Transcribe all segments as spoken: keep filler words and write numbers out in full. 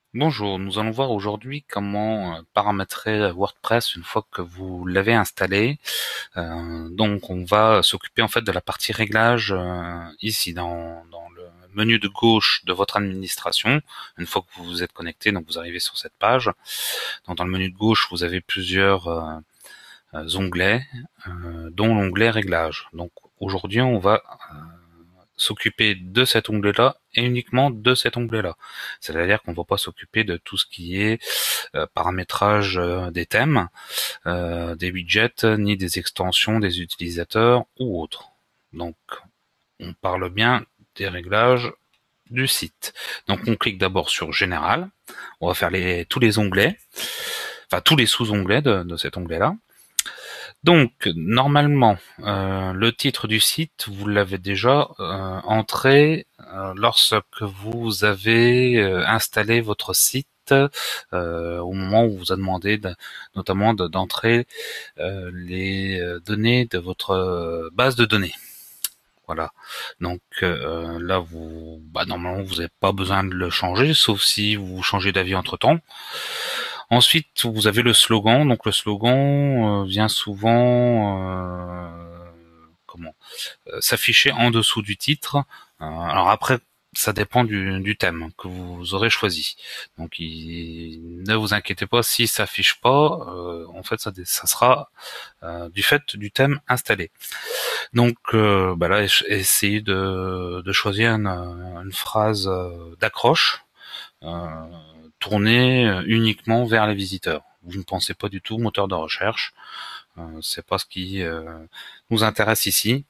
Bonjour, nous allons voir aujourd'hui comment euh, paramétrer WordPress une fois que vous l'avez installé. Euh, donc on va s'occuper en fait de la partie réglage euh, ici dans, dans le menu de gauche de votre administration. Une fois que vous vous êtes connecté, donc vous arrivez sur cette page. Donc dans le menu de gauche, vous avez plusieurs euh, euh, onglets, euh, dont l'onglet réglage. Donc aujourd'hui, on va euh, s'occuper de cet onglet-là et uniquement de cet onglet-là. C'est-à-dire qu'on ne va pas s'occuper de tout ce qui est euh, paramétrage euh, des thèmes, euh, des widgets, ni des extensions des utilisateurs ou autres. Donc, on parle bien des réglages du site. Donc, on clique d'abord sur Général. On va faire les, tous les onglets, enfin tous les sous-onglets de, de cet onglet-là. Donc, normalement, euh, le titre du site, vous l'avez déjà euh, entré euh, lorsque vous avez euh, installé votre site, euh, au moment où on vous a demandé de, notamment de, d'entrer euh, les euh, données de votre euh, base de données. Voilà. Donc euh, là, vous, bah, normalement, vous n'avez pas besoin de le changer, sauf si vous changez d'avis entre-temps. Ensuite, vous avez le slogan. Donc le slogan euh, vient souvent euh, comment euh, s'afficher en dessous du titre. Euh, alors après, ça dépend du, du thème que vous aurez choisi. Donc il, ne vous inquiétez pas si ça s'affiche pas. Euh, en fait, ça, ça sera euh, du fait du thème installé. Donc euh, bah là, essayez de, de choisir une, une phrase d'accroche. Euh, tourner uniquement vers les visiteurs. Vous ne pensez pas du tout moteur de recherche. Euh, c'est pas ce qui euh, nous intéresse ici.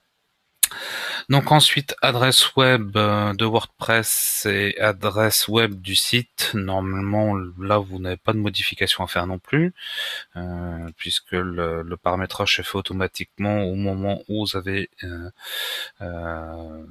Donc ensuite, adresse web de WordPress et adresse web du site. Normalement, là, vous n'avez pas de modification à faire non plus, euh, puisque le, le paramétrage est fait automatiquement au moment où vous avez euh, euh,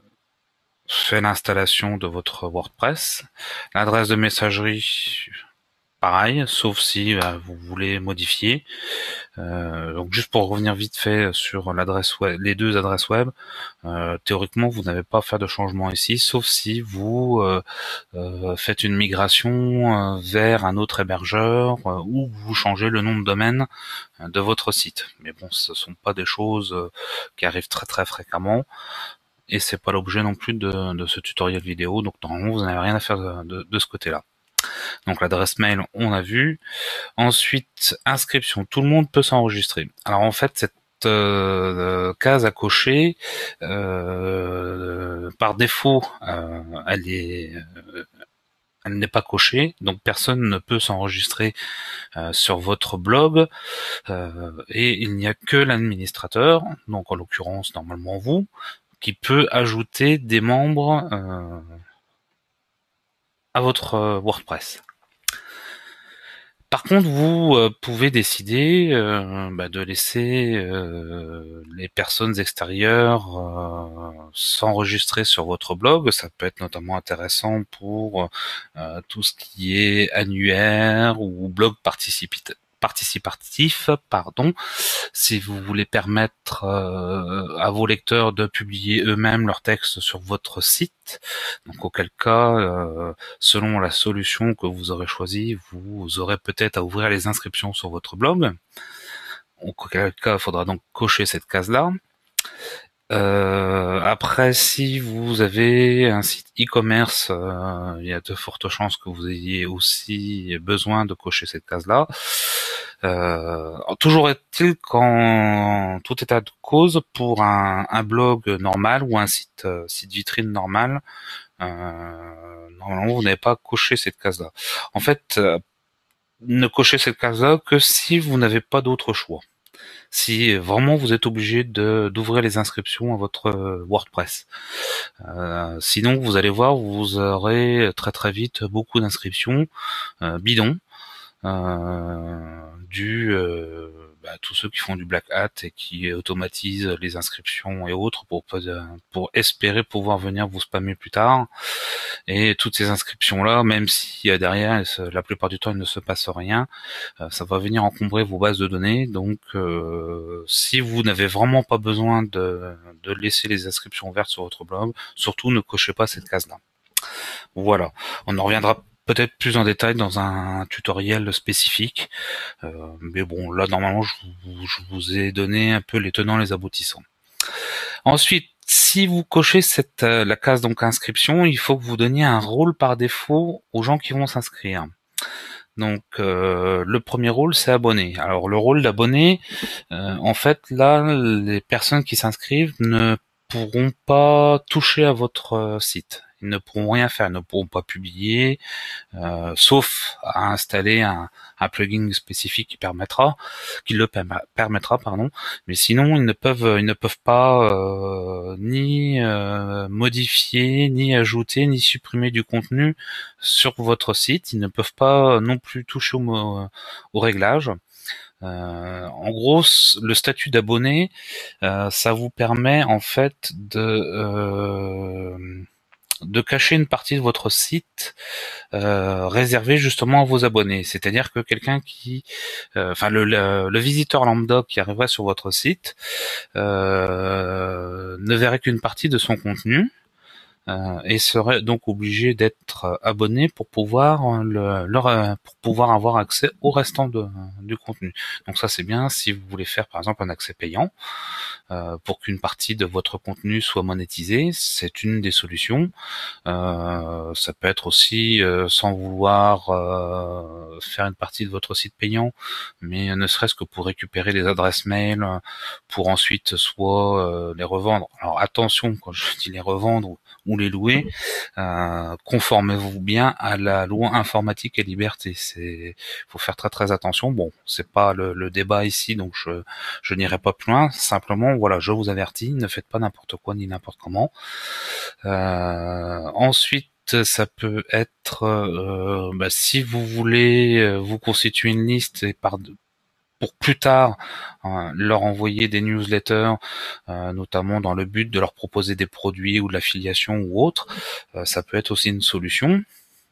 fait l'installation de votre WordPress. L'adresse de messagerie, pareil, sauf si euh, vous voulez modifier. Euh, donc juste pour revenir vite fait sur l'adresse web, les deux adresses web, euh, théoriquement vous n'avez pas à faire de changement ici, sauf si vous euh, euh, faites une migration euh, vers un autre hébergeur euh, ou vous changez le nom de domaine euh, de votre site. Mais bon, ce sont pas des choses euh, qui arrivent très très fréquemment. Et c'est pas l'objet non plus de, de ce tutoriel vidéo, donc normalement vous n'avez rien à faire de, de, de ce côté-là. Donc l'adresse mail, on a vu. Ensuite, inscription. Tout le monde peut s'enregistrer. Alors en fait, cette euh, case à cocher, euh, par défaut, euh, elle est, euh, elle n'est pas cochée, donc personne ne peut s'enregistrer euh, sur votre blog, euh, et il n'y a que l'administrateur, donc en l'occurrence normalement vous, qui peut ajouter des membres euh, à votre euh, WordPress. Par contre, vous euh, pouvez décider euh, bah, de laisser euh, les personnes extérieures euh, s'enregistrer sur votre blog. Ça peut être notamment intéressant pour euh, tout ce qui est annuaire ou blog participatif participatif, pardon, si vous voulez permettre euh, à vos lecteurs de publier eux-mêmes leurs textes sur votre site. Donc auquel cas, euh, selon la solution que vous aurez choisie, vous aurez peut-être à ouvrir les inscriptions sur votre blog. Auquel cas, il faudra donc cocher cette case-là. Euh, après, si vous avez un site e-commerce, euh, il y a de fortes chances que vous ayez aussi besoin de cocher cette case-là. Euh, toujours est-il qu'en tout état de cause, pour un, un blog normal ou un site, euh, site vitrine normal, euh, normalement vous n'avez pas coché cette case-là. En fait, euh, ne cochez cette case-là que si vous n'avez pas d'autre choix. Si vraiment vous êtes obligé de d'ouvrir les inscriptions à votre WordPress. Euh, sinon, vous allez voir, vous aurez très très vite beaucoup d'inscriptions euh, bidons, euh, du euh, bah, tous ceux qui font du black hat et qui automatisent les inscriptions et autres pour pour espérer pouvoir venir vous spammer plus tard. Et toutes ces inscriptions là, même si derrière la plupart du temps il ne se passe rien, ça va venir encombrer vos bases de données. Donc euh, si vous n'avez vraiment pas besoin de, de laisser les inscriptions ouvertes sur votre blog, surtout ne cochez pas cette case là. Voilà, on en reviendra peut-être plus en détail dans un tutoriel spécifique. Euh, mais bon, là normalement je vous, je vous ai donné un peu les tenants, les aboutissants. Ensuite, si vous cochez cette euh, la case donc inscription, il faut que vous donniez un rôle par défaut aux gens qui vont s'inscrire. Donc euh, le premier rôle c'est abonné. Alors le rôle d'abonné, euh, en fait là les personnes qui s'inscrivent ne pourront pas toucher à votre euh, site. Ils ne pourront rien faire, ils ne pourront pas publier, euh, sauf à installer un, un plugin spécifique qui permettra, qui le perma- permettra, pardon. Mais sinon, ils ne peuvent, ils ne peuvent pas euh, ni euh, modifier, ni ajouter, ni supprimer du contenu sur votre site. Ils ne peuvent pas non plus toucher au, mo- au réglage. Euh, en gros, le statut d'abonné, euh, ça vous permet en fait de euh, de cacher une partie de votre site euh, réservée justement à vos abonnés. C'est-à-dire que quelqu'un qui, euh, enfin le, le, le visiteur lambda qui arriverait sur votre site euh, ne verrait qu'une partie de son contenu. Euh, et serait donc obligé d'être abonné pour pouvoir le, leur, pour pouvoir avoir accès au restant de, du contenu. Donc ça c'est bien si vous voulez faire par exemple un accès payant euh, pour qu'une partie de votre contenu soit monétisée, c'est une des solutions. Euh, ça peut être aussi euh, sans vouloir euh, faire une partie de votre site payant, mais ne serait-ce que pour récupérer les adresses mail, pour ensuite soit euh, les revendre. Alors attention, quand je dis les revendre ou les louer, euh, conformez-vous bien à la loi informatique et liberté. C'est, faut faire très très attention. Bon, c'est pas le, le débat ici, donc je je n'irai pas plus loin. Simplement, voilà, je vous avertis, ne faites pas n'importe quoi ni n'importe comment. Euh, ensuite, ça peut être euh, bah, si vous voulez euh, vous constituer une liste et par pour plus tard euh, leur envoyer des newsletters, euh, notamment dans le but de leur proposer des produits ou de l'affiliation ou autre, euh, ça peut être aussi une solution.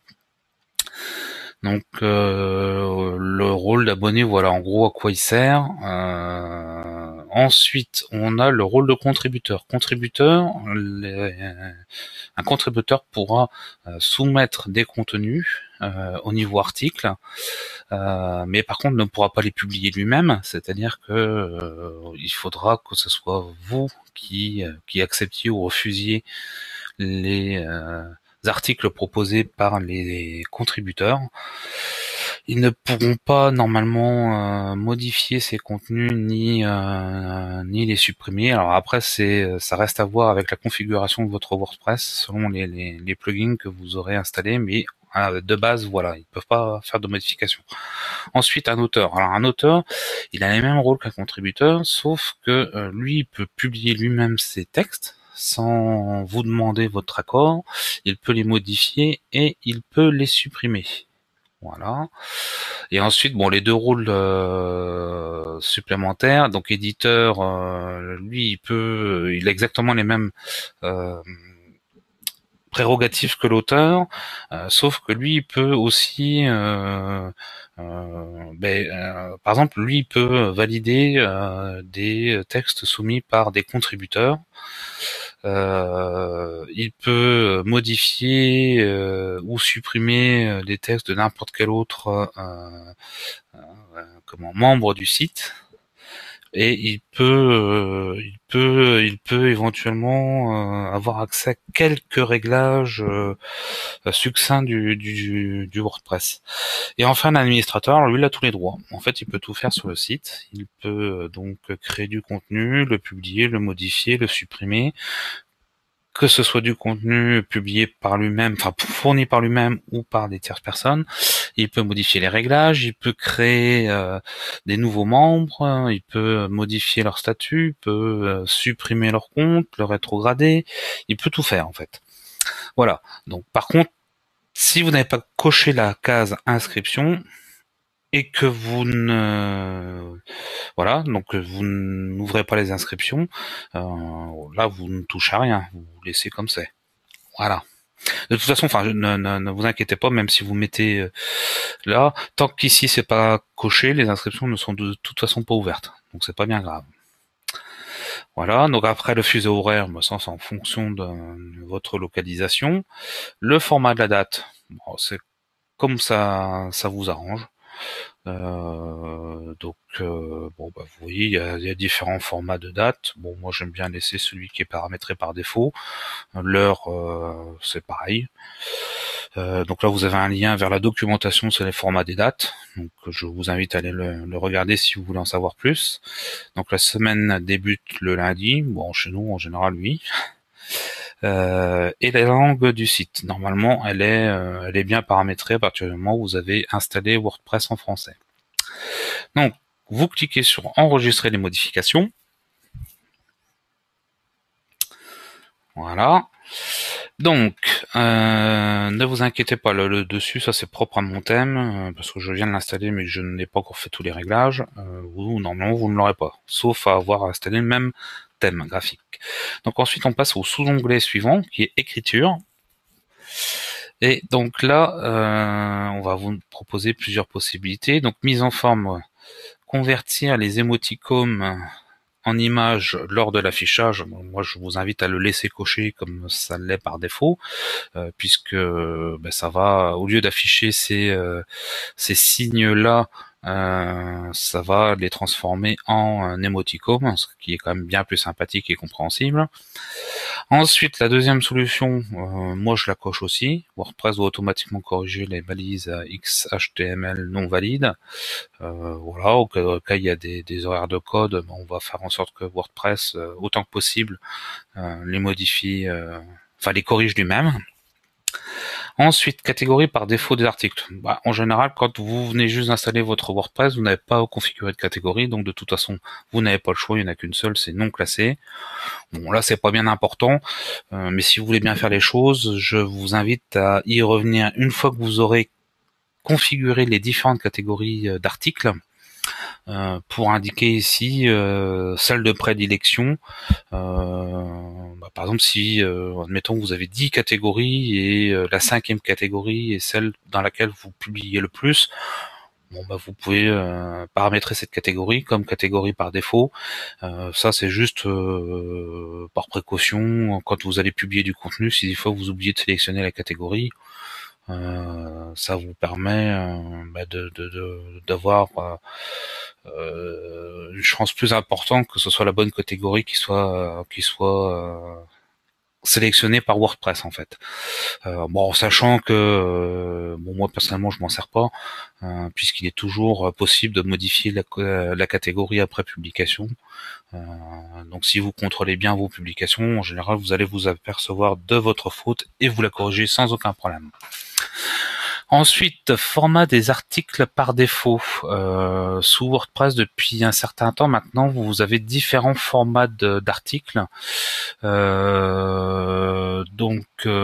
Donc euh, le rôle d'abonné, voilà en gros à quoi il sert. Euh, ensuite, on a le rôle de contributeur. Contributeur, les, un contributeur pourra euh, soumettre des contenus euh, au niveau article, euh, mais par contre ne pourra pas les publier lui-même, c'est-à-dire que euh, il faudra que ce soit vous qui, euh, qui acceptiez ou refusiez les euh, articles proposés par les contributeurs. Ils ne pourront pas normalement euh, modifier ces contenus ni euh, ni les supprimer. Alors après, c'est ça reste à voir avec la configuration de votre WordPress selon les, les, les plugins que vous aurez installés, mais euh, de base, voilà, ils peuvent pas faire de modifications. Ensuite, un auteur. Alors un auteur, il a les mêmes rôles qu'un contributeur, sauf que euh, lui, il peut publier lui-même ses textes sans vous demander votre accord. Il peut les modifier et il peut les supprimer. Voilà. Et ensuite, bon, les deux rôles euh, supplémentaires. Donc, éditeur, euh, lui, il peut, il a exactement les mêmes euh, prérogatives que l'auteur, euh, sauf que lui, il peut aussi, euh, euh, ben, euh, par exemple, lui, il peut valider euh, des textes soumis par des contributeurs. Euh, il peut modifier euh, ou supprimer des textes de n'importe quel autre euh, euh, comment membre du site, et il peut euh, il peut il peut éventuellement euh, avoir accès à quelques réglages euh, succincts du, du, du WordPress. Et enfin, l'administrateur, lui, il a tous les droits. En fait, il peut tout faire sur le site. Il peut euh, donc créer du contenu, le publier, le modifier, le supprimer, que ce soit du contenu publié par lui-même, enfin fourni par lui-même ou par des tierces personnes. Il peut modifier les réglages, il peut créer euh, des nouveaux membres, il peut modifier leur statut, il peut euh, supprimer leur compte, le rétrograder, il peut tout faire en fait. Voilà. Donc par contre, si vous n'avez pas coché la case inscription et que vous ne voilà, donc vous n'ouvrez pas les inscriptions, euh, là vous ne touchez à rien, vous laissez comme c'est. Voilà. De toute façon, enfin, ne, ne, ne vous inquiétez pas, même si vous mettez euh, là, tant qu'ici c'est pas coché, les inscriptions ne sont de toute façon pas ouvertes. Donc c'est pas bien grave. Voilà. Donc après le fuseau horaire, bah, ça c'est en fonction de, de votre localisation. Le format de la date, bon, c'est comme ça, ça vous arrange. Euh, donc euh, bon bah vous voyez il y a, il y a différents formats de date. Bon moi j'aime bien laisser celui qui est paramétré par défaut. L'heure euh, c'est pareil. Euh, donc là vous avez un lien vers la documentation sur les formats des dates. Donc je vous invite à aller le, le regarder si vous voulez en savoir plus. Donc la semaine débute le lundi. Bon chez nous en général oui. Euh, et la langue du site. Normalement, elle est, euh, elle est bien paramétrée à partir du moment où vous avez installé WordPress en français. Donc, vous cliquez sur enregistrer les modifications. Voilà. Donc, euh, ne vous inquiétez pas, le, le dessus, ça c'est propre à mon thème, euh, parce que je viens de l'installer, mais que je n'ai pas encore fait tous les réglages. Euh, vous, normalement, vous ne l'aurez pas, sauf à avoir installé le même thème graphique. Donc ensuite, on passe au sous-onglet suivant, qui est écriture. Et donc là, euh, on va vous proposer plusieurs possibilités. Donc mise en forme, convertir les émoticônes en images lors de l'affichage. Bon, moi, je vous invite à le laisser cocher comme ça l'est par défaut, euh, puisque ben, ça va, au lieu d'afficher ces, euh, ces signes-là, euh, ça va les transformer en un émoticône, ce qui est quand même bien plus sympathique et compréhensible. Ensuite, la deuxième solution, euh, moi je la coche aussi. WordPress doit automatiquement corriger les balises X H T M L non valides. Euh, voilà, au cas, au cas il y a des, des horaires de code, on va faire en sorte que WordPress, euh, autant que possible, euh, les modifie, euh, enfin les corrige lui-même. Ensuite, catégorie par défaut des articles. Bah, en général, quand vous venez juste d'installer votre WordPress, vous n'avez pas configuré de catégorie, donc de toute façon, vous n'avez pas le choix, il n'y en a qu'une seule, c'est non classé. Bon, là, c'est pas bien important, euh, mais si vous voulez bien faire les choses, je vous invite à y revenir une fois que vous aurez configuré les différentes catégories d'articles, euh, pour indiquer ici euh, celle de prédilection. Euh, bah, par exemple, si, euh, admettons, vous avez dix catégories et euh, la cinquième catégorie est celle dans laquelle vous publiez le plus, bon bah vous pouvez euh, paramétrer cette catégorie comme catégorie par défaut. Euh, ça c'est juste euh, par précaution quand vous allez publier du contenu. Si des fois vous oubliez de sélectionner la catégorie, euh, ça vous permet euh, bah, de, de, de, d'avoir euh, une chance plus importante que ce soit la bonne catégorie qui soit qui soit euh, sélectionnée par WordPress en fait. Euh, bon, sachant que euh, bon moi personnellement je m'en sers pas, euh, puisqu'il est toujours possible de modifier la, la catégorie après publication. Euh, donc si vous contrôlez bien vos publications, en général vous allez vous apercevoir de votre faute et vous la corrigez sans aucun problème. Ensuite, format des articles par défaut. Euh, sous WordPress, depuis un certain temps maintenant, vous avez différents formats d'articles. Euh, donc,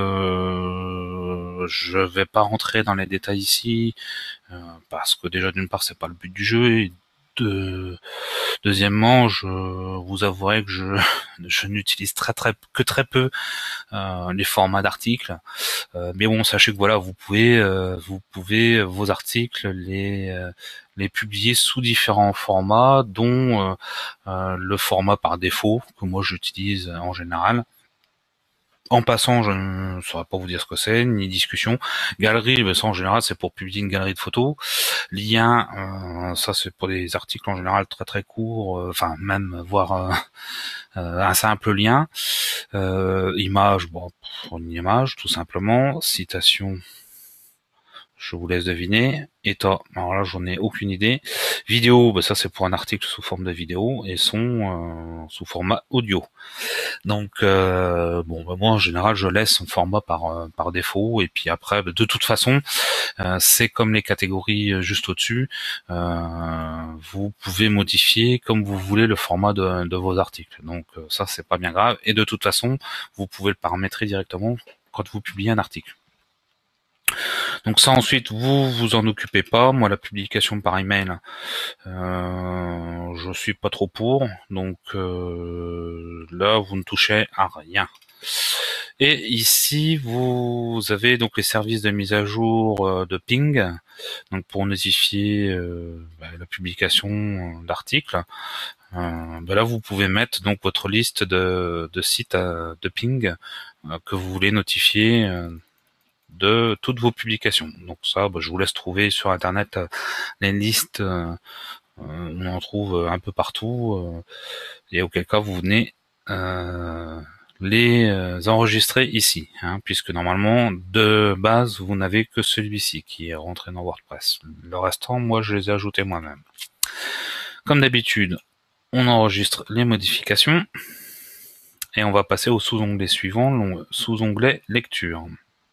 euh, je vais pas rentrer dans les détails ici, euh, parce que déjà, d'une part, c'est pas le but du jeu, et de, deuxièmement, je vous avouerai que je, je n'utilise très très que très peu euh, les formats d'articles. Euh, mais bon, sachez que voilà, vous pouvez, euh, vous pouvez vos articles les euh, les publier sous différents formats, dont euh, euh, le format par défaut que moi j'utilise en général. En passant, je ne saurais pas vous dire ce que c'est, ni discussion. Galerie, ben ça en général c'est pour publier une galerie de photos. Lien, euh, ça c'est pour des articles en général très très courts, euh, enfin même voire euh, euh, un simple lien. Euh, image, bon, pour une image tout simplement. Citation, je vous laisse deviner. État, alors là j'en ai aucune idée. Vidéo, bah ça c'est pour un article sous forme de vidéo, et son euh, sous format audio. Donc euh, bon bah moi en général je laisse son format par euh, par défaut, et puis après bah, de toute façon euh, c'est comme les catégories juste au-dessus, euh, vous pouvez modifier comme vous voulez le format de, de vos articles. Donc euh, ça c'est pas bien grave, et de toute façon vous pouvez le paramétrer directement quand vous publiez un article. Donc ça ensuite vous vous en occupez pas. Moi la publication par email, euh, je suis pas trop pour, donc euh, là vous ne touchez à rien. Et ici vous avez donc les services de mise à jour euh, de ping, donc pour notifier euh, bah, la publication d'articles. Euh, bah là vous pouvez mettre donc votre liste de, de sites à, de ping euh, que vous voulez notifier euh, de toutes vos publications. Donc ça, bah, je vous laisse trouver sur internet euh, les listes, euh, on en trouve un peu partout, euh, et auquel cas vous venez euh, les euh, enregistrer ici, hein, puisque normalement de base vous n'avez que celui-ci qui est rentré dans WordPress. Le restant, moi je les ai ajoutés moi-même. Comme d'habitude, on enregistre les modifications et on va passer au sous-onglet suivant, sous-onglet lecture.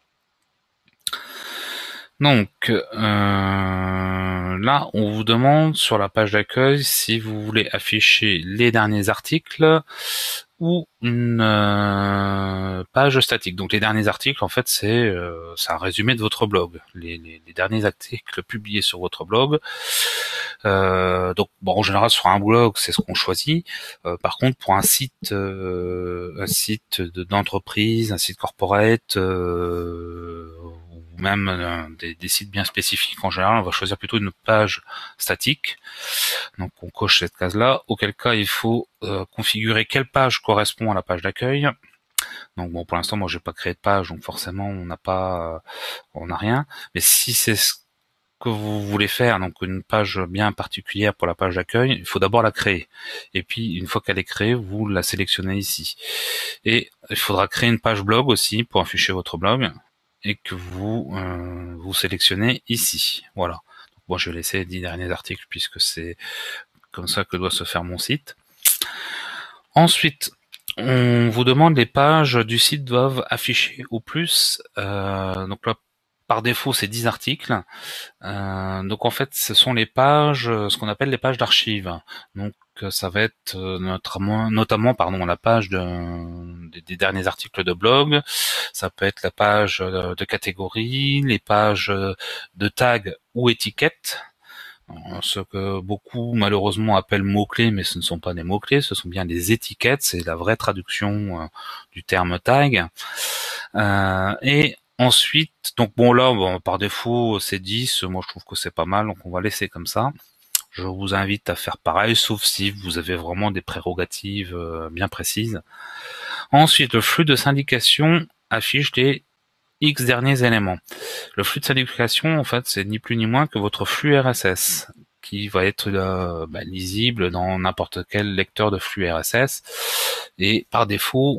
Donc euh, là, on vous demande sur la page d'accueil si vous voulez afficher les derniers articles ou une euh, page statique. Donc les derniers articles, en fait, c'est euh, un résumé de votre blog, les, les, les derniers articles publiés sur votre blog. Euh, donc bon, en général sur un blog, c'est ce qu'on choisit. Euh, par contre, pour un site, euh, un site d'entreprise, un site corporate, euh, ou même euh, des, des sites bien spécifiques, en général, on va choisir plutôt une page statique. Donc on coche cette case-là, auquel cas il faut euh, configurer quelle page correspond à la page d'accueil. Donc bon, pour l'instant, moi j'ai pas créé de page, donc forcément on n'a pas, euh, on n'a rien. Mais si c'est ce que vous voulez faire, donc une page bien particulière pour la page d'accueil, il faut d'abord la créer. Et puis une fois qu'elle est créée, vous la sélectionnez ici. Et il faudra créer une page blog aussi pour afficher votre blog et que vous euh, vous sélectionnez ici. Voilà. Donc, moi je vais laisser les dix derniers articles puisque c'est comme ça que doit se faire mon site. Ensuite, on vous demande les pages du site doivent afficher au plus. Euh, donc là, par défaut, c'est dix articles. Euh, donc en fait, ce sont les pages, ce qu'on appelle les pages d'archives. Donc ça va être notamment, notamment pardon, la page de, des, des derniers articles de blog. Ça peut être la page de catégorie, les pages de tags ou étiquettes. Ce que beaucoup malheureusement appellent mots-clés, mais ce ne sont pas des mots-clés, ce sont bien des étiquettes, c'est la vraie traduction euh, du terme tag. Euh, et ensuite, donc bon là, bon, par défaut c'est dix, moi je trouve que c'est pas mal, donc on va laisser comme ça. Je vous invite à faire pareil, sauf si vous avez vraiment des prérogatives euh, bien précises. Ensuite, le flux de syndication affiche les X derniers éléments. Le flux de syndication, en fait, c'est ni plus ni moins que votre flux R S S, qui va être euh, bah, lisible dans n'importe quel lecteur de flux R S S. Et par défaut,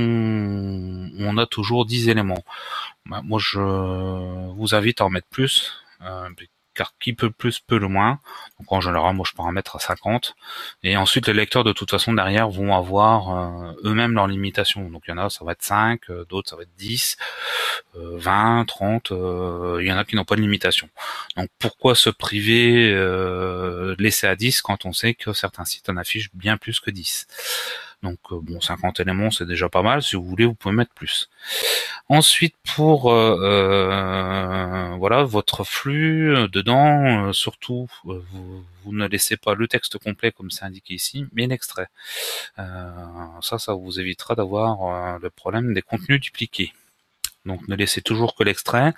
on, on a toujours dix éléments. Bah, moi, je vous invite à en mettre plus, euh, car qui peut plus peut le moins. Donc en général, moi je paramètre à cinquante. Et ensuite, les lecteurs de toute façon derrière vont avoir euh, eux-mêmes leurs limitations. Donc il y en a, ça va être cinq, euh, d'autres ça va être dix, euh, vingt, trente. Euh, il y en a qui n'ont pas de limitation. Donc pourquoi se priver, euh, laisser à dix quand on sait que certains sites en affichent bien plus que dix. Donc euh, bon, cinquante éléments c'est déjà pas mal. Si vous voulez, vous pouvez mettre plus. Ensuite, pour euh, euh, voilà votre flux euh, dedans, euh, surtout euh, vous, vous ne laissez pas le texte complet comme c'est indiqué ici, mais l'extrait. Euh, ça, ça vous évitera d'avoir euh, le problème des contenus dupliqués. Donc ne laissez toujours que l'extrait,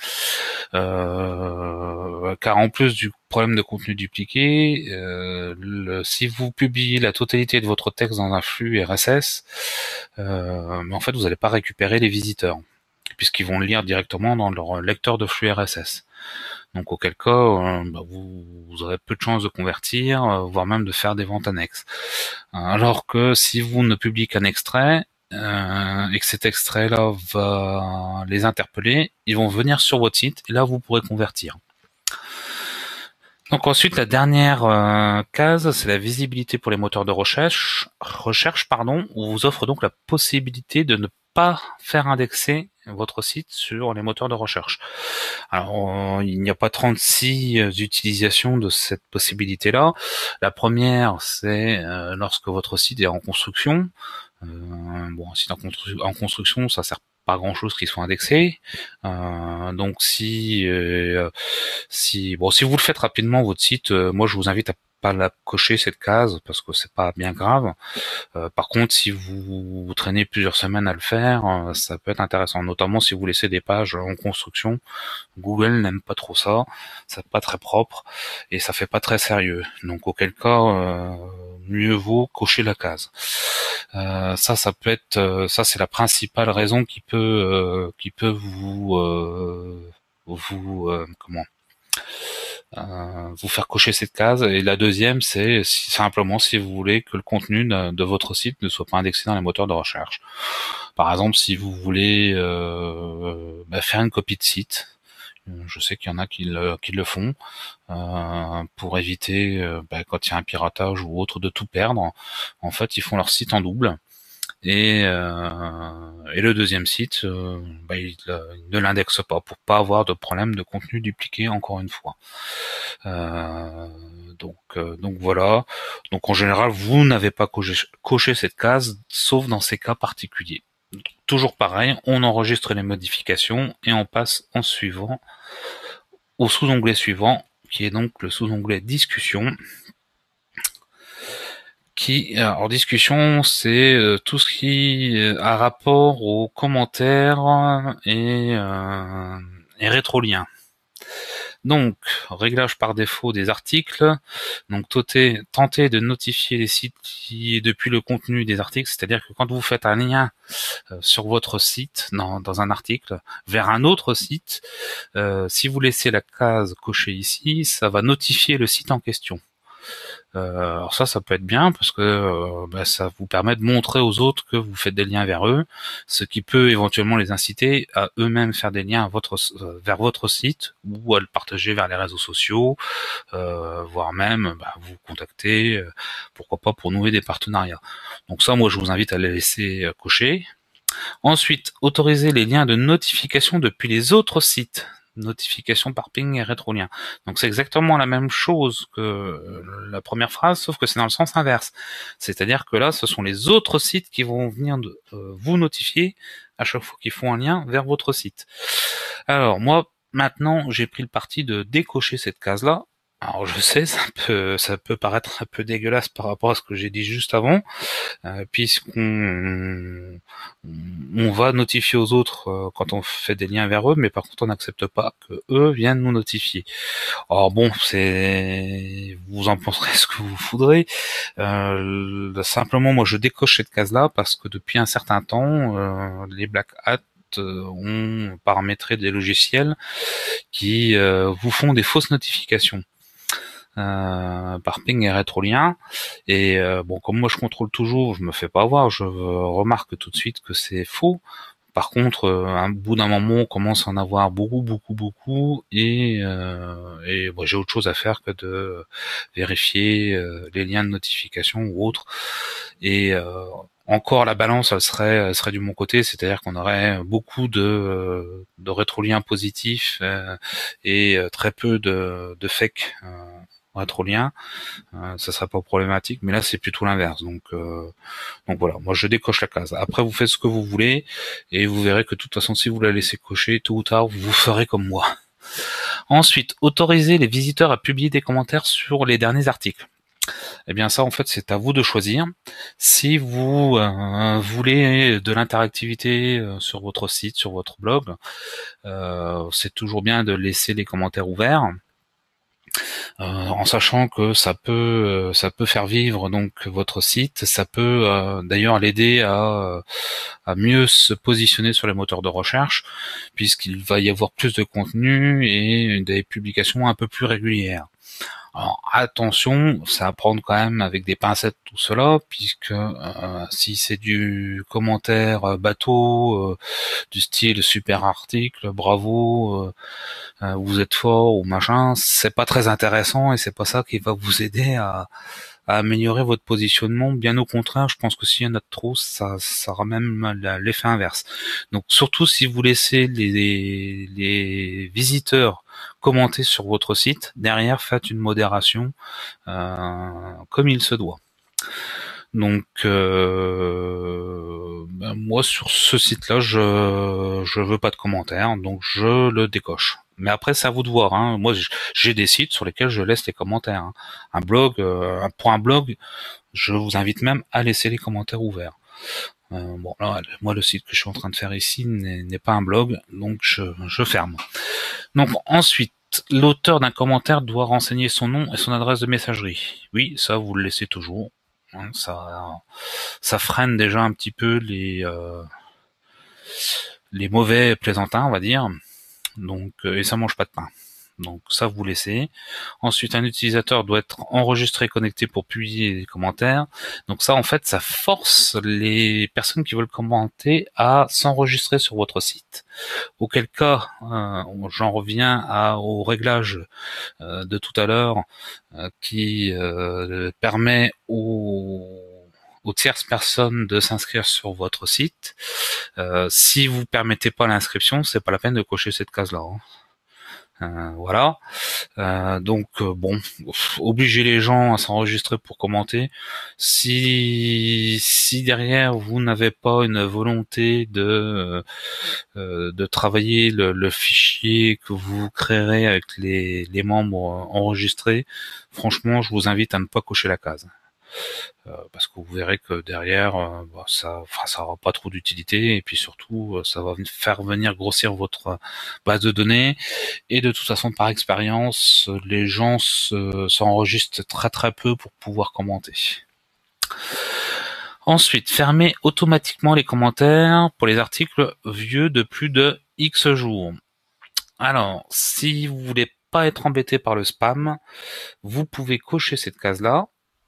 euh, car en plus du problème de contenu dupliqué, euh, le, si vous publiez la totalité de votre texte dans un flux R S S, euh, mais en fait vous n'allez pas récupérer les visiteurs, puisqu'ils vont le lire directement dans leur lecteur de flux R S S. Donc auquel cas, euh, bah, vous, vous aurez peu de chances de convertir, euh, voire même de faire des ventes annexes. Alors que si vous ne publiez qu'un extrait, euh, et que cet extrait-là va les interpeller, ils vont venir sur votre site, et là vous pourrez convertir. Donc ensuite, la dernière euh, case, c'est la visibilité pour les moteurs de recherche, recherche pardon, où on vous offre donc la possibilité de ne pas faire indexer votre site sur les moteurs de recherche. Alors, euh, il n'y a pas trente-six utilisations de cette possibilité-là. La première, c'est euh, lorsque votre site est en construction. Euh, bon, un site en, constru en construction, ça sert pas grand chose qui soit indexé. Euh, donc si euh, si bon si vous le faites rapidement votre site, euh, moi je vous invite à pas la cocher cette case parce que c'est pas bien grave. Euh, par contre, si vous, vous traînez plusieurs semaines à le faire, euh, ça peut être intéressant, notamment si vous laissez des pages en construction. Google n'aime pas trop ça, c'est pas très propre et ça fait pas très sérieux. Donc auquel cas, euh, mieux vaut cocher la case. Euh, ça, ça peut être, euh, ça c'est la principale raison qui peut, euh, qui peut vous, euh, vous, euh, comment, euh, vous faire cocher cette case. Et la deuxième, c'est si, simplement si vous voulez que le contenu de, de votre site ne soit pas indexé dans les moteurs de recherche. Par exemple, si vous voulez euh, bah, faire une copie de site. Je sais qu'il y en a qui le, qui le font euh, pour éviter, euh, bah, quand il y a un piratage ou autre, de tout perdre. En fait, ils font leur site en double. Et, euh, et le deuxième site, euh, bah, il, il ne l'indexe pas pour pas avoir de problème de contenu dupliqué encore une fois. Euh, donc, euh, donc voilà. Donc en général, vous n'avez pas coché, coché cette case, sauf dans ces cas particuliers. Toujours pareil, on enregistre les modifications et on passe en suivant au sous-onglet suivant, qui est donc le sous-onglet discussion. Qui, alors discussion, c'est euh, tout ce qui a rapport aux commentaires et, euh, et rétroliens. Donc, réglage par défaut des articles. Donc, tenter, tenter de notifier les sites qui, depuis le contenu des articles, c'est-à-dire que quand vous faites un lien euh, sur votre site, dans, dans un article, vers un autre site, euh, si vous laissez la case cochée ici, ça va notifier le site en question. Euh, alors ça, ça peut être bien parce que euh, bah, ça vous permet de montrer aux autres que vous faites des liens vers eux, ce qui peut éventuellement les inciter à eux-mêmes faire des liens à votre, euh, vers votre site ou à le partager vers les réseaux sociaux, euh, voire même bah, vous contacter, euh, pourquoi pas pour nouer des partenariats. Donc ça, moi, je vous invite à les laisser euh, cocher. Ensuite, autoriser les liens de notification depuis les autres sites. Notification par ping et rétrolien. Donc c'est exactement la même chose que la première phrase, sauf que c'est dans le sens inverse. C'est-à-dire que là, ce sont les autres sites qui vont venir de, euh, vous notifier à chaque fois qu'ils font un lien vers votre site. Alors moi, maintenant, j'ai pris le parti de décocher cette case-là. Alors je sais, ça peut, ça peut paraître un peu dégueulasse par rapport à ce que j'ai dit juste avant, euh, puisqu'on on va notifier aux autres euh, quand on fait des liens vers eux, mais par contre on n'accepte pas que eux viennent nous notifier. Alors bon, c'est, vous en penserez ce que vous voudrez. Euh, simplement, moi je décoche cette case-là parce que depuis un certain temps, euh, les Black Hat ont paramétré des logiciels qui euh, vous font des fausses notifications. Euh, par ping et rétrolien, et euh, bon, comme moi je contrôle toujours, je me fais pas avoir, je remarque tout de suite que c'est faux. Par contre, euh, à bout d'un moment, on commence à en avoir beaucoup, beaucoup, beaucoup, et, euh, et bon, j'ai autre chose à faire que de vérifier euh, les liens de notification ou autres. Et euh, encore la balance, elle serait, elle serait du mon côté, c'est-à-dire qu'on aurait beaucoup de, de rétroliens positifs euh, et très peu de, de fake euh, rétroliens. Euh, ça serait pas problématique, mais là c'est plutôt l'inverse. Donc, euh, donc voilà, moi je décoche la case. Après vous faites ce que vous voulez et vous verrez que de toute façon si vous la laissez cocher, tôt ou tard vous ferez comme moi. Ensuite, autoriser les visiteurs à publier des commentaires sur les derniers articles. Eh bien ça en fait c'est à vous de choisir. Si vous euh, voulez de l'interactivité euh, sur votre site, sur votre blog, euh, c'est toujours bien de laisser les commentaires ouverts. Euh, en sachant que ça peut euh, ça peut faire vivre donc votre site, ça peut euh, d'ailleurs l'aider à, à mieux se positionner sur les moteurs de recherche puisqu'il va y avoir plus de contenu et des publications un peu plus régulières. Alors attention, c'est à prendre quand même avec des pincettes tout cela, puisque euh, si c'est du commentaire bateau, euh, du style super article, bravo, euh, euh, vous êtes fort ou machin, c'est pas très intéressant et c'est pas ça qui va vous aider à, à améliorer votre positionnement. Bien au contraire, je pense que s'il y en a trop, ça, ça aura même l'effet inverse. Donc surtout si vous laissez les, les visiteurs commenter sur votre site, derrière faites une modération euh, comme il se doit. Donc euh, ben, moi sur ce site-là, je je veux pas de commentaires, donc je le décoche. Mais après, c'est à vous de voir. Hein. Moi, j'ai des sites sur lesquels je laisse les commentaires. Hein. Un blog, euh, pour un blog, je vous invite même à laisser les commentaires ouverts. Euh, bon, là, moi, le site que je suis en train de faire ici n'est pas un blog, donc je, je ferme. Donc ensuite, l'auteur d'un commentaire doit renseigner son nom et son adresse de messagerie. Oui, ça, vous le laissez toujours. Hein, ça, ça freine déjà un petit peu les euh, les mauvais plaisantins, on va dire. Donc, euh, et ça mange pas de pain. Donc ça, vous laissez. Ensuite, un utilisateur doit être enregistré, connecté pour publier des commentaires. Donc ça, en fait, ça force les personnes qui veulent commenter à s'enregistrer sur votre site. Auquel cas, euh, j'en reviens à, au réglage euh, de tout à l'heure euh, qui euh, permet aux aux tierces personnes de s'inscrire sur votre site. Euh, si vous permettez pas l'inscription, c'est pas la peine de cocher cette case-là. Hein. Euh, voilà. Euh, donc euh, bon, obliger les gens à s'enregistrer pour commenter. Si si derrière vous n'avez pas une volonté de euh, de travailler le, le fichier que vous créerez avec les les membres enregistrés, franchement, je vous invite à ne pas cocher la case. Euh, parce que vous verrez que derrière, euh, bah, ça, enfin, ça aura pas trop d'utilité et puis surtout, euh, ça va faire venir grossir votre base de données. Et de toute façon, par expérience, les gens se, s'enregistrent très très peu pour pouvoir commenter. Ensuite, fermez automatiquement les commentaires pour les articles vieux de plus de X jours. Alors, si vous voulez pas être embêté par le spam, vous pouvez cocher cette case-là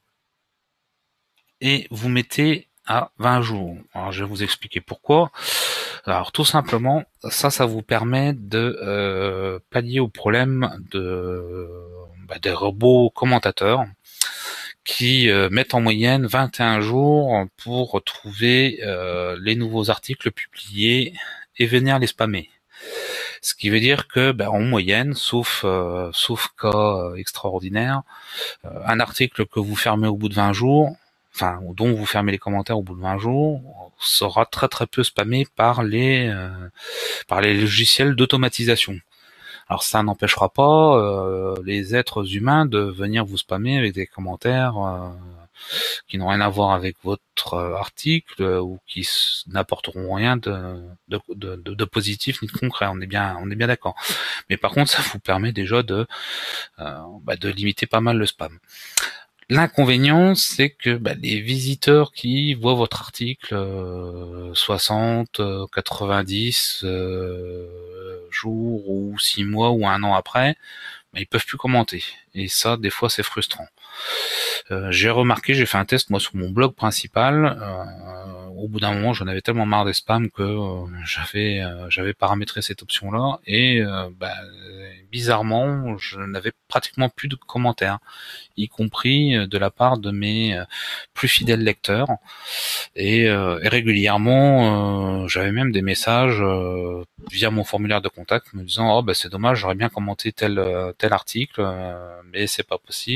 et vous mettez à vingt jours. Alors je vais vous expliquer pourquoi. Alors tout simplement, ça, ça vous permet de euh, pallier au problème de bah, des robots commentateurs qui euh, mettent en moyenne vingt et un jours pour trouver euh, les nouveaux articles publiés et venir les spammer. Ce qui veut dire que, ben, en moyenne, sauf euh, sauf cas extraordinaire, euh, un article que vous fermez au bout de vingt jours, enfin dont vous fermez les commentaires au bout de vingt jours, sera très très peu spammé par les euh, par les logiciels d'automatisation. Alors ça n'empêchera pas euh, les êtres humains de venir vous spammer avec des commentaires euh, qui n'ont rien à voir avec votre article euh, ou qui n'apporteront rien de, de, de, de positif ni de concret. On est bien, on est bien d'accord. Mais par contre, ça vous permet déjà de, euh, bah, de limiter pas mal le spam. L'inconvénient, c'est que bah, les visiteurs qui voient votre article euh, soixante, quatre-vingt-dix euh, jours ou six mois ou un an après, bah, ils peuvent plus commenter. Et ça, des fois, c'est frustrant. Euh, j'ai remarqué, j'ai fait un test moi sur mon blog principal. Euh, au bout d'un moment, j'en avais tellement marre des spams que euh, j'avais euh, j'avais paramétré cette option-là et euh, bah, bizarrement, je n'avais pratiquement plus de commentaires, y compris de la part de mes plus fidèles lecteurs. Et, euh, et régulièrement, euh, j'avais même des messages euh, via mon formulaire de contact me disant « Oh, bah, c'est dommage, j'aurais bien commenté tel tel article, euh, mais c'est pas possible. »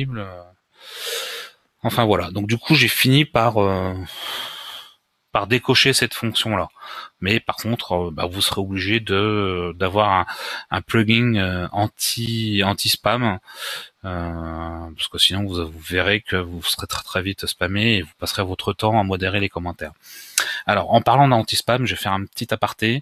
Enfin voilà. Donc du coup, j'ai fini par euh, par décocher cette fonction-là. Mais par contre, euh, bah, vous serez obligé de d'avoir un, un plugin euh, anti anti spam. Euh, parce que sinon vous, vous verrez que vous serez très très vite spammé et vous passerez votre temps à modérer les commentaires. Alors en parlant d'anti-spam, je vais faire un petit aparté.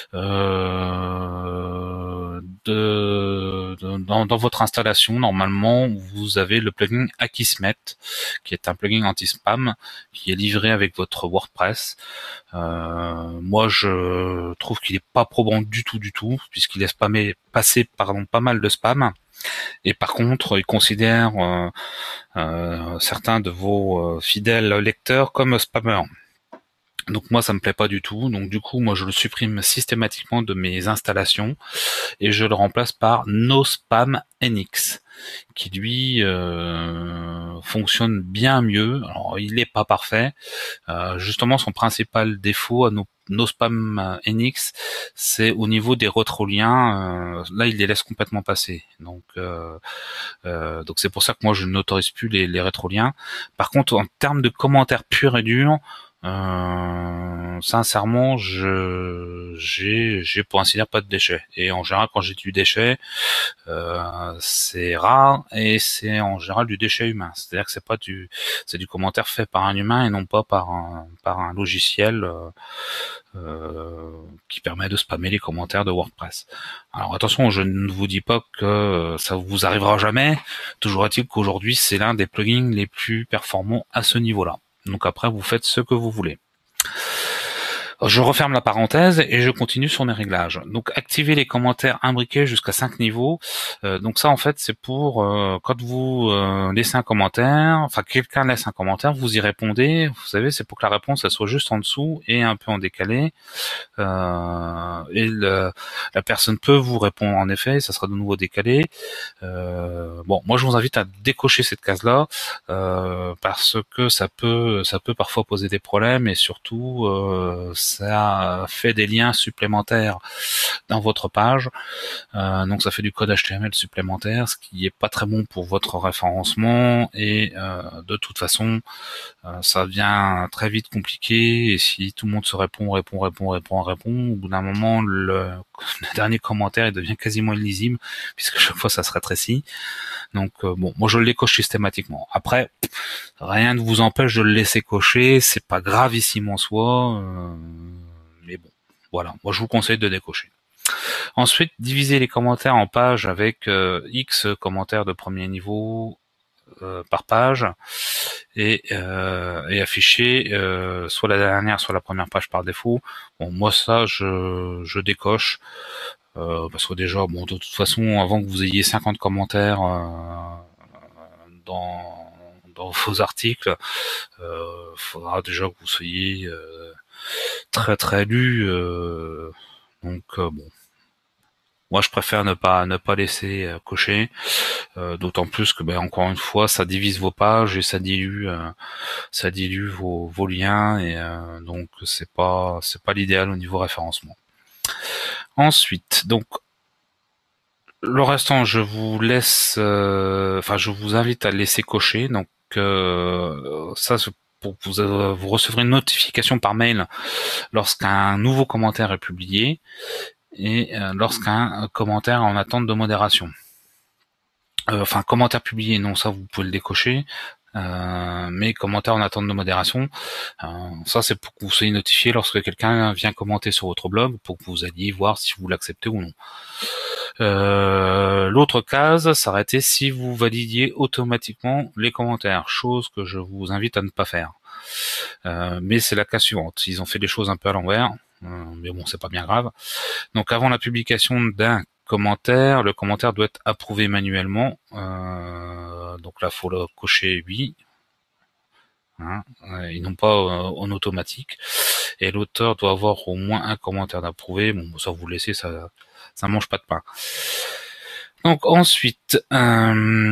Euh, de, de, dans, dans votre installation, normalement, vous avez le plugin Akismet, qui est un plugin anti-spam, qui est livré avec votre WordPress. Euh, moi, je trouve qu'il est pas probant du tout, du tout, puisqu'il laisse spammer, passer pardon, pas mal de spam. Et par contre, il considère euh, euh, certains de vos euh, fidèles lecteurs comme spammers. Donc moi, ça me plaît pas du tout. Donc du coup, moi, je le supprime systématiquement de mes installations et je le remplace par No Spam N X. qui lui euh, fonctionne bien mieux. Alors il n'est pas parfait. Euh, justement, son principal défaut à nos NoSpam N X, c'est au niveau des rétroliens. Euh, là, il les laisse complètement passer. Donc, euh, euh, donc c'est pour ça que moi je n'autorise plus les, les rétroliens. Par contre, en termes de commentaires purs et durs, euh, sincèrement, je j'ai j'ai pour ainsi dire pas de déchets. Et en général, quand j'ai du déchet, euh, c'est rare et c'est en général du déchet humain. C'est-à-dire que c'est pas du c'est du commentaire fait par un humain et non pas par un par un logiciel euh, euh, qui permet de spammer les commentaires de WordPress. Alors attention, je ne vous dis pas que ça vous arrivera jamais. Toujours est-il qu'aujourd'hui, c'est l'un des plugins les plus performants à ce niveau-là. Donc après, vous faites ce que vous voulez. Je referme la parenthèse et je continue sur mes réglages. Donc activer les commentaires imbriqués jusqu'à cinq niveaux. Euh, donc ça en fait c'est pour euh, quand vous euh, laissez un commentaire, enfin quelqu'un laisse un commentaire, vous y répondez. Vous savez, c'est pour que la réponse elle soit juste en dessous et un peu en décalé. Euh, et le, la personne peut vous répondre en effet, ça sera de nouveau décalé. Euh, bon, moi je vous invite à décocher cette case-là euh, parce que ça peut, ça peut parfois poser des problèmes et surtout euh, ça fait des liens supplémentaires dans votre page. Euh, donc ça fait du code H T M L supplémentaire, ce qui est pas très bon pour votre référencement et euh, de toute façon euh, ça devient très vite compliqué et si tout le monde se répond, répond, répond, répond, répond, au bout d'un moment le, le dernier commentaire il devient quasiment illisible puisque chaque fois ça se rétrécit. Donc euh, bon, moi je le coche systématiquement. Après, rien ne vous empêche de le laisser cocher, c'est pas gravissime en soi, euh, mais bon, voilà. Moi je vous conseille de décocher. Ensuite, diviser les commentaires en pages avec euh, X commentaires de premier niveau euh, par page et, euh, et afficher euh, soit la dernière, soit la première page par défaut. Bon, moi ça, je, je décoche euh, parce que déjà, bon, de toute façon, avant que vous ayez cinquante commentaires euh, dans dans vos articles, euh, faudra déjà que vous soyez euh, très très lu. Euh, donc euh, bon. Moi, je préfère ne pas ne pas laisser euh, cocher, euh, d'autant plus que, ben, encore une fois, ça divise vos pages et ça dilue, euh, ça dilue vos, vos liens et euh, donc c'est pas c'est pas l'idéal au niveau référencement. Ensuite, donc le restant, je vous laisse, euh, enfin, je vous invite à le laisser cocher. Donc euh, ça, pour vous, euh, vous recevrez une notification par mail lorsqu'un nouveau commentaire est publié et euh, lorsqu'un commentaire est en attente de modération. Euh, enfin, commentaire publié, non, ça vous pouvez le décocher. Euh, mais commentaire en attente de modération, euh, ça c'est pour que vous soyez notifié lorsque quelqu'un vient commenter sur votre blog, pour que vous alliez voir si vous l'acceptez ou non. Euh, L'autre case s'arrêtait si vous validiez automatiquement les commentaires, chose que je vous invite à ne pas faire. Euh, mais c'est la case suivante. Ils ont fait des choses un peu à l'envers, euh, mais bon, c'est pas bien grave. Donc avant la publication d'un commentaire, le commentaire doit être approuvé manuellement. Euh, donc là, faut le cocher oui. Hein, et non pas euh, en automatique. Et l'auteur doit avoir au moins un commentaire d'approuvé. Bon, ça vous laissez, ça, ça mange pas de pain. Donc ensuite, euh,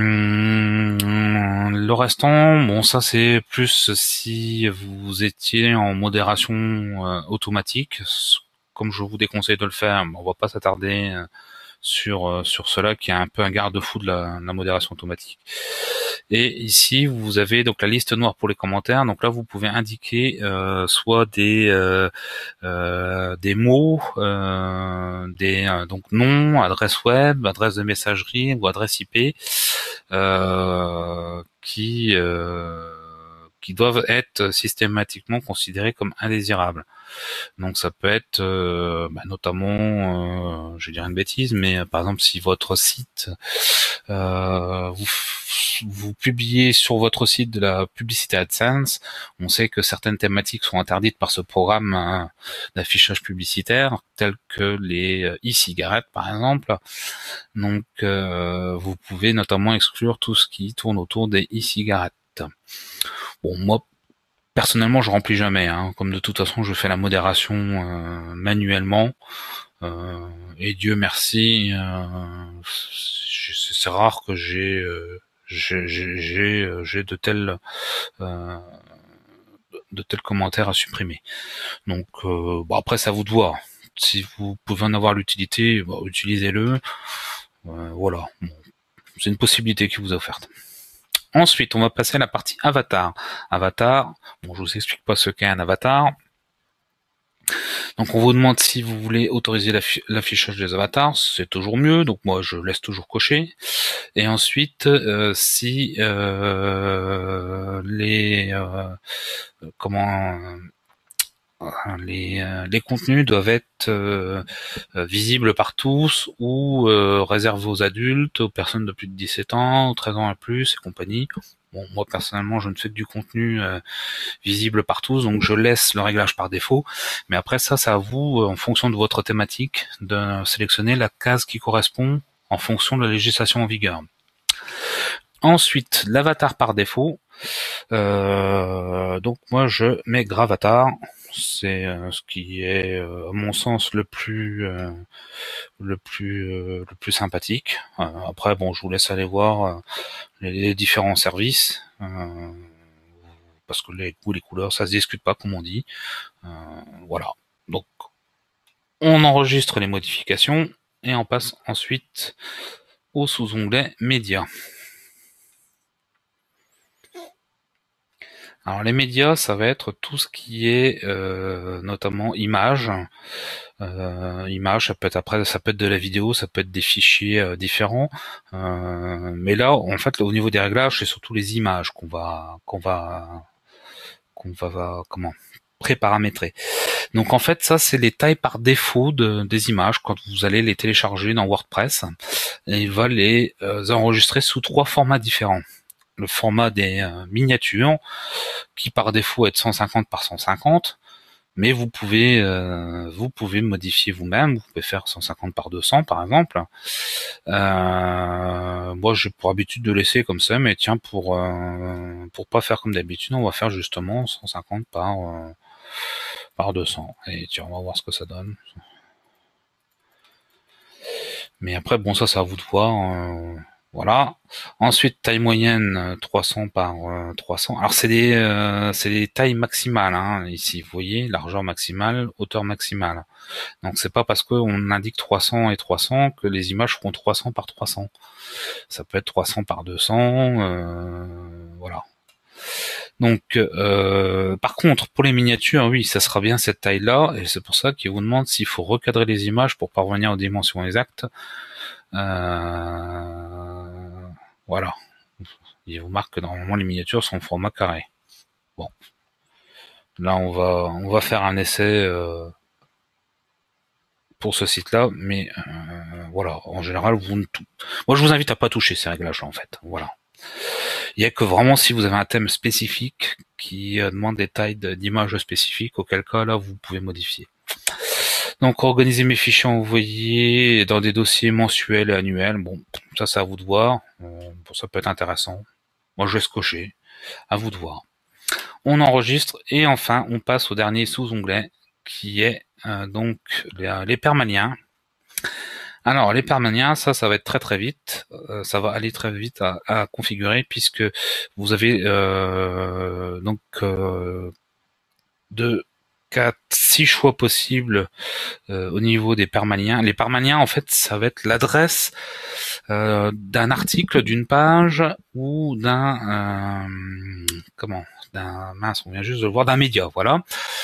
le restant, bon ça c'est plus si vous étiez en modération euh, automatique. Comme je vous déconseille de le faire, on va pas s'attarder euh, sur euh, sur cela qui est un peu un garde-fou de la, de la modération automatique. Et ici vous avez donc la liste noire pour les commentaires. Donc là vous pouvez indiquer euh, soit des euh, euh, des mots, euh, des euh, donc nom, adresse web, adresse de messagerie ou adresse I P euh, qui euh, qui doivent être systématiquement considérés comme indésirables. Donc ça peut être euh, bah, notamment, euh, je vais dire une bêtise, mais euh, par exemple si votre site, euh, vous, vous publiez sur votre site de la publicité AdSense, on sait que certaines thématiques sont interdites par ce programme hein, d'affichage publicitaire, telles que les e-cigarettes par exemple. Donc euh, vous pouvez notamment exclure tout ce qui tourne autour des e-cigarettes. Bon, moi personnellement, je remplis jamais. Hein. Comme de toute façon, je fais la modération euh, manuellement. Euh, et Dieu merci, euh, c'est rare que j'ai euh, j'ai j'ai de tels euh, de tels commentaires à supprimer. Donc euh, bon, après c'est à vous de voir. Si vous pouvez en avoir l'utilité, bon, utilisez-le. Euh, voilà, bon, c'est une possibilité qui vous est offerte. Ensuite, on va passer à la partie avatar. Avatar, bon, je vous explique pas ce qu'est un avatar. Donc on vous demande si vous voulez autoriser l'affichage des avatars, c'est toujours mieux, donc moi je laisse toujours cocher. Et ensuite, euh, si euh, les euh, comment euh, les, euh, les contenus doivent être euh, visibles par tous ou euh, réservés aux adultes, aux personnes de plus de dix-sept ans, treize ans et plus et compagnie. Bon, moi personnellement, je ne fais que du contenu euh, visible par tous, donc je laisse le réglage par défaut. Mais après ça, c'est à vous, en fonction de votre thématique, de sélectionner la case qui correspond en fonction de la législation en vigueur. Ensuite, l'avatar par défaut. Euh, donc moi, je mets Gravatar. C'est euh, ce qui est, euh, à mon sens, le plus euh, le plus euh, le plus sympathique. Euh, après, bon, je vous laisse aller voir euh, les, les différents services. Euh, parce que les goûts, les couleurs, ça se discute pas, comme on dit. Euh, voilà. Donc, on enregistre les modifications et on passe ensuite au sous-onglet Médias. Alors, les médias, ça va être tout ce qui est euh, notamment images. Euh, images, ça peut être après, ça peut être de la vidéo, ça peut être des fichiers euh, différents. Euh, mais là, en fait, au niveau des réglages, c'est surtout les images qu'on va qu'on va qu'on va comment pré-paramétrer. Donc en fait, ça c'est les tailles par défaut de, des images quand vous allez les télécharger dans WordPress. Et il va les euh, enregistrer sous trois formats différents. Le format des euh, miniatures, qui par défaut est cent cinquante par cent cinquante, mais vous pouvez euh, vous pouvez modifier vous-même. Vous pouvez faire cent cinquante par deux cents par exemple. Euh, moi j'ai pour habitude de laisser comme ça, mais tiens, pour euh, pour pas faire comme d'habitude, on va faire justement cent cinquante par euh, par deux cents. Et tiens, on va voir ce que ça donne. Mais après, bon, ça, c'est à vous de voir. Euh, voilà. Ensuite, taille moyenne, trois cents par euh, trois cents. Alors, c'est des, euh, c'est des tailles maximales, hein, ici. Vous voyez, largeur maximale, hauteur maximale. Donc, c'est pas parce qu'on indique trois cents et trois cents que les images feront trois cents par trois cents. Ça peut être trois cents par deux cents. Euh, voilà. Donc, euh, par contre, pour les miniatures, oui, ça sera bien cette taille-là, et c'est pour ça qu'il vous demande s'il faut recadrer les images pour parvenir aux dimensions exactes. Euh, voilà. Il vous marque que normalement les miniatures sont au format carré. Bon, là on va on va faire un essai euh, pour ce site-là, mais euh, voilà. En général, vous ne tout... moi je vous invite à pas toucher ces réglages-là en fait. Voilà. Il y a que vraiment si vous avez un thème spécifique qui demande des tailles d'images spécifiques, auquel cas là vous pouvez modifier. Donc organiser mes fichiers envoyés dans des dossiers mensuels et annuels, bon, ça c'est à vous de voir. Bon, ça peut être intéressant. Moi je laisse cocher, à vous de voir. On enregistre et enfin on passe au dernier sous-onglet qui est euh, donc les, les permaliens. Alors les permaliens, ça, ça va être très très vite, euh, ça va aller très vite à, à configurer puisque vous avez euh, donc euh, deux, quatre, six choix possibles euh, au niveau des permaliens. Les permaliens, en fait, ça va être l'adresse euh, d'un article, d'une page ou d'un euh, comment, d'un mince, on vient juste de le voir, d'un média, voilà.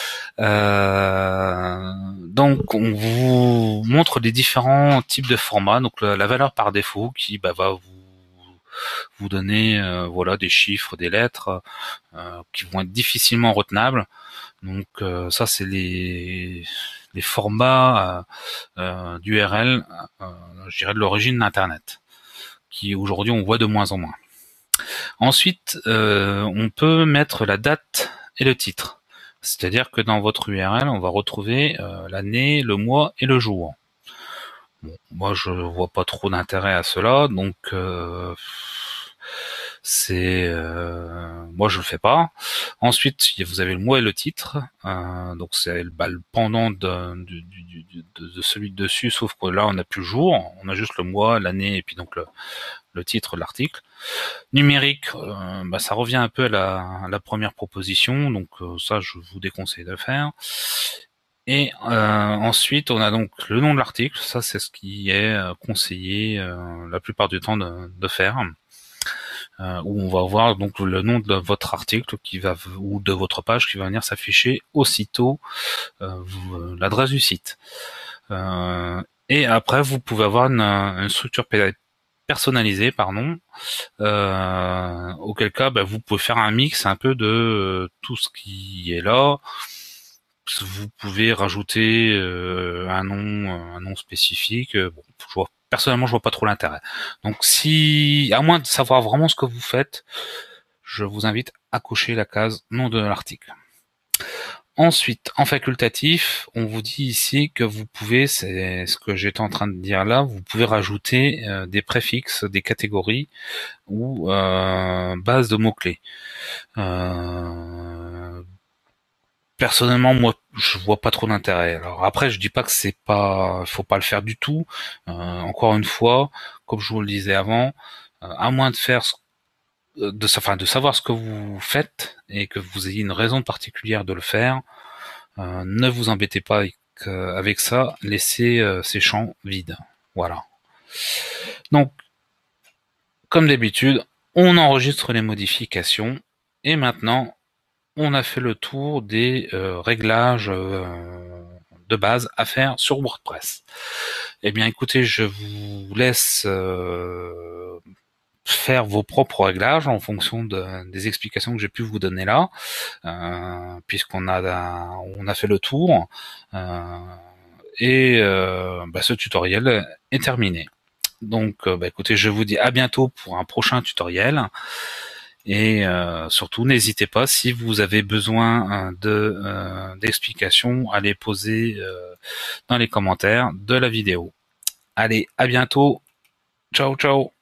Euh, donc on vous montre les différents types de formats, donc la, la valeur par défaut qui bah, va vous vous donner euh, voilà des chiffres, des lettres euh, qui vont être difficilement retenables. Donc euh, ça c'est les les formats euh, euh, d'U R L, euh, je dirais de l'origine d'Internet, qui aujourd'hui on voit de moins en moins. Ensuite, euh, on peut mettre la date et le titre. C'est-à-dire que dans votre U R L, on va retrouver euh, l'année, le mois et le jour. Bon, moi, je vois pas trop d'intérêt à cela, donc euh, C'est euh, moi je le fais pas. Ensuite vous avez le mois et le titre, euh, donc c'est bah, le pendant de, de, de, de, de celui de dessus, sauf que là on n'a plus le jour, on a juste le mois, l'année et puis donc le, le titre de l'article. Numérique, euh, bah, ça revient un peu à la, à la première proposition, donc euh, ça je vous déconseille de le faire. Et euh, ensuite, on a donc le nom de l'article. Ça, c'est ce qui est euh, conseillé euh, la plupart du temps de, de faire. Euh, où on va voir donc le nom de votre article qui va ou de votre page qui va venir s'afficher aussitôt euh, l'adresse du site. Euh, et après, vous pouvez avoir une, une structure personnalisée, pardon. Euh, auquel cas, bah, vous pouvez faire un mix un peu de euh, tout ce qui est là. Vous pouvez rajouter euh, un nom, un nom spécifique. Bon, je vois, personnellement, je vois pas trop l'intérêt. Donc, si, à moins de savoir vraiment ce que vous faites, je vous invite à cocher la case nom de l'article. Ensuite, en facultatif, on vous dit ici que vous pouvez, c'est ce que j'étais en train de dire là, vous pouvez rajouter euh, des préfixes, des catégories ou euh, bases de mots-clés. Euh, Personnellement, moi, je vois pas trop d'intérêt. Alors après, je dis pas que c'est pas, faut pas le faire du tout. Euh, encore une fois, comme je vous le disais avant, euh, à moins de faire, ce- de, enfin, de savoir ce que vous faites et que vous ayez une raison particulière de le faire, euh, ne vous embêtez pas avec, euh, avec ça. Laissez euh, ces champs vides. Voilà. Donc, comme d'habitude, on enregistre les modifications et maintenant, on a fait le tour des euh, réglages euh, de base à faire sur WordPress. Eh bien, écoutez, je vous laisse euh, faire vos propres réglages en fonction de, des explications que j'ai pu vous donner là, euh, puisqu'on a on a fait le tour. Euh, et euh, bah, ce tutoriel est terminé. Donc, euh, bah, écoutez, je vous dis à bientôt pour un prochain tutoriel. Et euh, surtout, n'hésitez pas, si vous avez besoin de euh, d'explications, à les poser euh, dans les commentaires de la vidéo. Allez, à bientôt. Ciao, ciao.